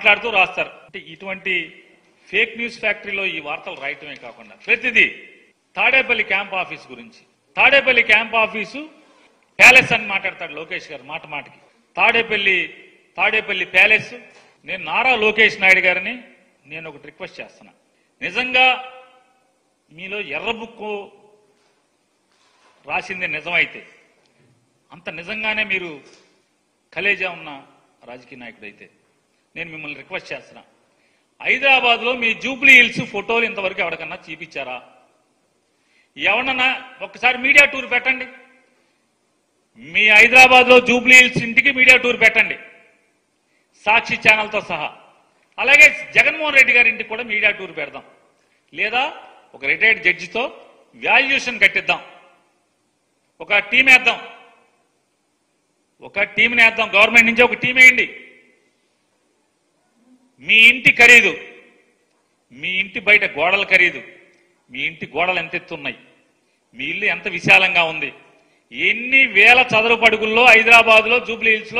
మాట్లాడుతూ రాస్తారు. అంటే ఇటువంటి ఫేక్ న్యూస్ ఫ్యాక్టరీలో ఈ వార్తలు రాయటమే కాకుండా ప్రతిదీ తాడేపల్లి క్యాంప్ ఆఫీస్ గురించి, తాడేపల్లి క్యాంప్ ఆఫీసు ప్యాలెస్ అని మాట్లాడతాడు లోకేష్ గారు మాట మాటకి. తాడేపల్లి ప్యాలెస్. నేను నారా లోకేష్ నాయుడు గారిని నేను ఒకటి రిక్వెస్ట్ చేస్తున్నా. నిజంగా మీలో ఎర్రబుక్కు రాసింది నిజమైతే, అంత నిజంగానే మీరు కలేజా ఉన్న రాజకీయ నాయకుడైతే నేను మిమ్మల్ని రిక్వెస్ట్ చేస్తున్నా, హైదరాబాద్లో మీ జూబ్లీ హిల్స్ ఫోటోలు ఇంతవరకు ఎవరికన్నా చూపించారా? ఎవరన్నా ఒక్కసారి మీడియా టూర్ పెట్టండి. మీ హైదరాబాద్లో జూబ్లీ హిల్స్ ఇంటికి మీడియా టూర్ పెట్టండి, సాక్షి ఛానల్తో సహా. అలాగే జగన్మోహన్ రెడ్డి గారి ఇంటికి కూడా మీడియా టూర్ పెడదాం. లేదా ఒక రిటైర్డ్ జడ్జితో వాల్యుయేషన్ కట్టిద్దాం, ఒక టీం వేద్దాం, గవర్నమెంట్ నుంచి ఒక టీం వేయండి. మీ ఇంటి ఖరీదు, మీ ఇంటి బయట గోడల ఖరీదు, మీ ఇంటి గోడలు ఎంత ఎత్తున్నాయి, మీ ఇల్లు ఎంత విశాలంగా ఉంది, ఎన్ని వేల చదరపు అడుగుల్లో హైదరాబాద్లో జూబ్లీ హిల్స్లో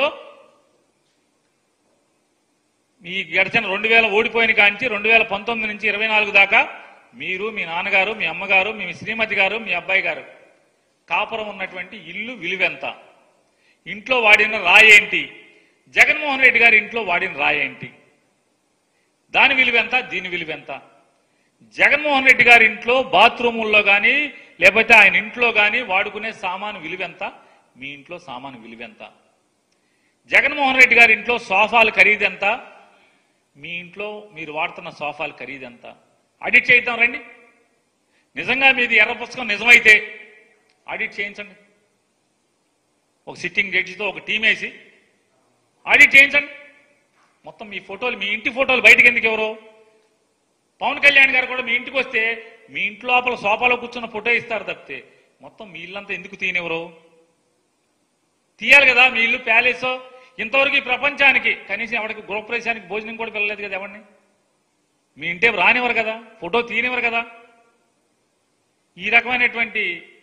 ఈ గడిచిన 2000 ఓడిపోయిన కాంచి 2019 నుంచి 24 దాకా మీరు, మీ నాన్నగారు, మీ అమ్మగారు, మీ శ్రీమతి గారు, మీ అబ్బాయి గారు కాపురం ఉన్నటువంటి ఇల్లు విలువెంత, ఇంట్లో వాడిన రాయేంటి, జగన్మోహన్ రెడ్డి గారి ఇంట్లో వాడిన రాయేంటి, దాని విలువెంత, దీని విలువెంత, జగన్మోహన్ రెడ్డి గారి ఇంట్లో బాత్రూముల్లో కానీ లేకపోతే ఆయన ఇంట్లో కానీ వాడుకునే సామాను విలువెంత, మీ ఇంట్లో సామాను విలువెంత, జగన్మోహన్ రెడ్డి గారి ఇంట్లో సోఫాలు ఖరీదెంత, మీ ఇంట్లో మీరు వాడుతున్న సోఫాలు ఖరీదెంత, ఆడిట్ చేద్దాం రండి. నిజంగా మీది ఎర్ర పుస్తకం నిజమైతే ఆడిట్ చేయించండి. ఒక సిట్టింగ్ జడ్జితో ఒక టీం వేసి ఆడిట్ చేయించండి. మొత్తం మీ ఫోటోలు, మీ ఇంటి ఫోటోలు బయటకు ఎందుకు ఎవరు? పవన్ కళ్యాణ్ గారు కూడా మీ ఇంటికి వస్తే మీ ఇంటి లోపల సోఫాలో కూర్చున్న ఫోటో ఇస్తారు తప్పితే మొత్తం మీ ఇల్లంతా ఎందుకు తీయనివ్వరు? తీయాలి కదా. మీ ఇల్లు ప్యాలెస్. ఇంతవరకు ఈ ప్రపంచానికి కనీసం ఎవరికి గృహప్రవేశానికి భోజనం కూడా పిల్లలేదు కదా ఎవరిని. మీ ఇంటే రానివ్వరు కదా, ఫోటో తీయనివ్వరు కదా. ఈ రకమైనటువంటి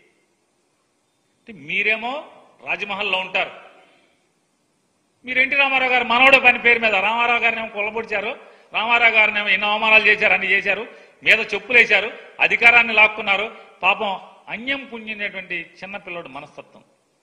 మీరేమో రాజమహల్లో ఉంటారు. మీరు ఎన్టీ రామారావు గారు మనవడు పని పేరు మీద రామారావు గారిని ఏమో కొల్లబొడిచారు, రామారావు గారిని ఏమో ఎన్నో అవమానాలు చేశారు, అన్ని చేశారు, మీద చెప్పులు వేశారు, అధికారాన్ని లాక్కున్నారు. పాపం అన్యం పుణ్యమైనటువంటి చిన్నపిల్లడు మనస్తత్వం.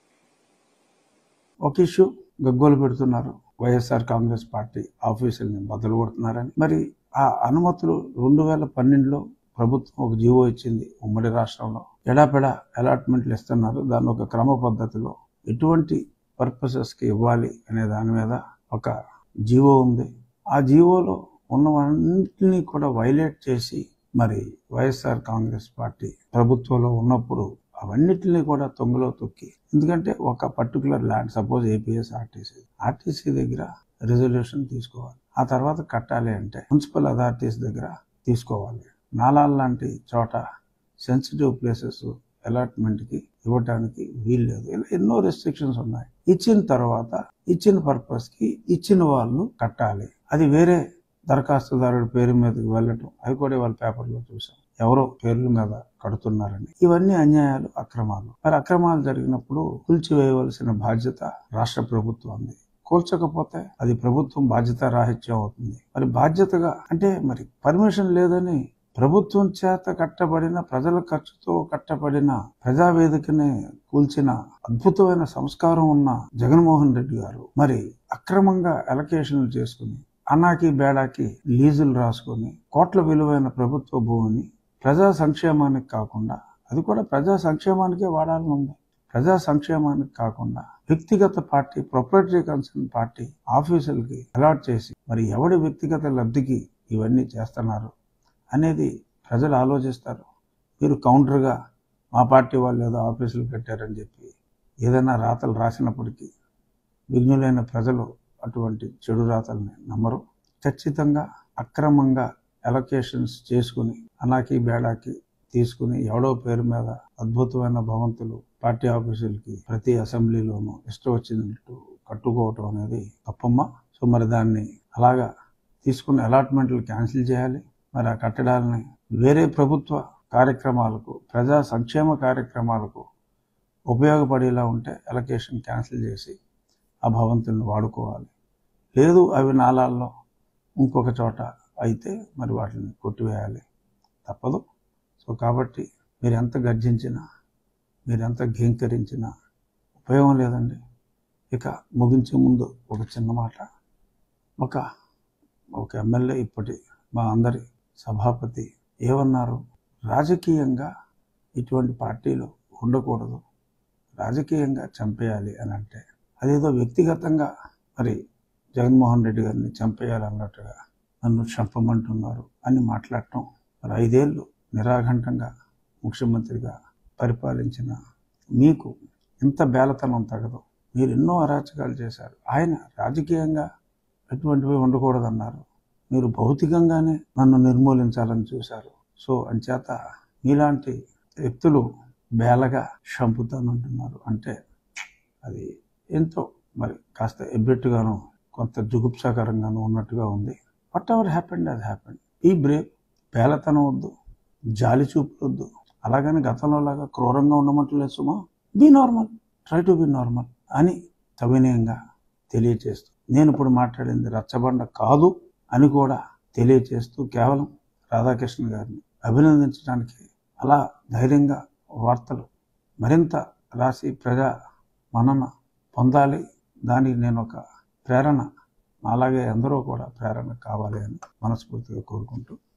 ఒక ఇష్యూ గగ్గోలు పెడుతున్నారు, వైఎస్ఆర్ కాంగ్రెస్ పార్టీ ఆఫీసుల్ని బదులు కొడుతున్నారని. మరి ఆ అనుమతులు 2012లో ప్రభుత్వం ఒక జీవో ఇచ్చింది ఉమ్మడి రాష్ట్రంలో. ఎడాపెడా అలాట్మెంట్లు ఇస్తున్నారు. దాన్ని ఒక క్రమ పద్ధతిలో ఎటువంటి పర్పసెస్కి ఇవ్వాలి అనే దాని మీద ఒక జీవో ఉంది. ఆ జీవోలో ఉన్నవన్నింటినీ కూడా వైలేట్ చేసి మరి వైఎస్ఆర్ కాంగ్రెస్ పార్టీ ప్రభుత్వంలో ఉన్నప్పుడు అవన్నిటిని కూడా తొంగలో తొక్కి, ఎందుకంటే ఒక particular land, suppose APS RTC దగ్గర రిజల్యూషన్ తీసుకోవాలి, ఆ తర్వాత కట్టాలి అంటే మున్సిపల్ అథారిటీస్ దగ్గర తీసుకోవాలి. నాలాల్ లాంటి చోట సెన్సిటివ్ ప్లేసెస్ అలాట్మెంట్కి ఇవ్వటానికి వీల్లేదు. ఇలా ఎన్నో రెస్ట్రిక్షన్స్ ఉన్నాయి. ఇచ్చిన తర్వాత ఇచ్చిన పర్పస్కి ఇచ్చిన వాళ్ళు కట్టాలి. అది వేరే దరఖాస్తుదారుడి పేరు మీదకి వెళ్ళటం, అవి కూడా వాళ్ళ పేపర్లో చూసాం, ఎవరో పేర్ల మీద కడుతున్నారని. ఇవన్నీ అన్యాయాలు, అక్రమాలు. మరి అక్రమాలు జరిగినప్పుడు కూల్చివేయవలసిన బాధ్యత రాష్ట్ర ప్రభుత్వాన్ని. కూల్చకపోతే అది ప్రభుత్వం బాధ్యత రాహిత్యం అవుతుంది. మరి బాధ్యతగా అంటే మరి పర్మిషన్ లేదని ప్రభుత్వం చేత కట్టబడిన, ప్రజల ఖర్చుతో కట్టబడిన ప్రజావేదికని కూల్చిన అద్భుతమైన సంస్కారం ఉన్న జగన్మోహన్ రెడ్డి గారు మరి అక్రమంగా అలొకేషన్లు చేసుకుని, అన్నాకి బేడాకి లీజులు రాసుకొని కోట్ల విలువైన ప్రభుత్వ భూమిని ప్రజా సంక్షేమానికి కాకుండా, అది కూడా ప్రజా సంక్షేమానికే వాడాలని ఉంది, ప్రజా సంక్షేమానికి కాకుండా వ్యక్తిగత పార్టీ, ప్రొప్రైటరీ కన్సర్న్ పార్టీ ఆఫీసులకి అలాట్ చేసి మరి ఎవడి వ్యక్తిగత లబ్ధికి ఇవన్నీ చేస్తున్నారు అనేది ప్రజలు ఆలోచిస్తారు. మీరు కౌంటర్గా మా పార్టీ వాళ్ళు ఏదో ఆఫీసులు పెట్టారని చెప్పి ఏదైనా రాతలు రాసినప్పటికీ విజ్ఞులైన ప్రజలు అటువంటి చెడు రాతల్ని నమ్మరు. ఖచ్చితంగా అక్రమంగా అలొకేషన్స్ చేసుకుని, అనాకి బేడాకి తీసుకుని ఎవడో పేరు మీద అద్భుతమైన భవంతులు పార్టీ ఆఫీసులకి ప్రతి అసెంబ్లీలోనూ ఇష్టం వచ్చినట్టు కట్టుకోవటం అనేది తప్పమ్మా. సో మరి దాన్ని అలాగా తీసుకుని అలాట్మెంట్లు క్యాన్సిల్ చేయాలి. మరి ఆ కట్టడాలని వేరే ప్రభుత్వ కార్యక్రమాలకు, ప్రజా సంక్షేమ కార్యక్రమాలకు ఉపయోగపడేలా ఉంటే అలొకేషన్ క్యాన్సిల్ చేసి ఆ భవంతులను వాడుకోవాలి. లేదు అవి నాలాల్లో ఇంకొక చోట అయితే మరి వాటిని కొట్టివేయాలి, తప్పదు. సో కాబట్టి మీరు ఎంత గర్జించినా, మీరు ఎంత ఘీంకరించినా ఉపయోగం లేదండి. ఇక ముగించే ముందు ఒక చిన్న మాట. ఒక ఎమ్మెల్యే, ఇప్పటి మా అందరి సభాపతి ఏమన్నారు, రాజకీయంగా ఇటువంటి పార్టీలు ఉండకూడదు, రాజకీయంగా చంపేయాలి అని అంటే అదేదో వ్యక్తిగతంగా మరి జగన్మోహన్ రెడ్డి గారిని చంపేయాలన్నట్టుగా నన్ను చంపమంటున్నారు అని మాట్లాడటం. మరి 5 ఏళ్ళు నిరాఘంటంగా ముఖ్యమంత్రిగా పరిపాలించిన మీకు ఇంత బేలతనం తగదు. మీరు ఎన్నో అరాచకాలు చేశారు. ఆయన రాజకీయంగా ఎటువంటివి ఉండకూడదన్నారు, మీరు భౌతికంగానే నన్ను నిర్మూలించాలని చూశారు. సో అంచేత మీలాంటి వ్యక్తులు బేలగా చంపుతానంటున్నారు అంటే అది ఎంతో మరి కాస్త ఎబ్బెట్టుగాను, కొంత జుగుప్సాకరంగాను ఉన్నట్టుగా ఉంది. వాట్ ఎవర్ హ్యాపెండ్ అది హ్యాపెండ్. ఈ బ్రేవ్, బేలతనం వద్దు, జాలి చూపులు వద్దు. అలాగని గతంలో లాగా క్రూరంగా ఉండమంటలేదు సుమా. Be normal, try to be normal అని సవినయంగా తెలియచేస్తూ, నేను ఇప్పుడు మాట్లాడింది రచ్చబండ కాదు అని కూడా తెలియచేస్తూ, కేవలం రాధాకృష్ణ గారిని అభినందించడానికి అలా ధైర్యంగా వార్తలు మరింత రాసి ప్రజా మన్నన పొందాలి, దానికి నేను ఒక ప్రేరణ, అలాగే అందరూ కూడా ప్రేరణ కావాలి అని మనస్ఫూర్తిగా కోరుకుంటూ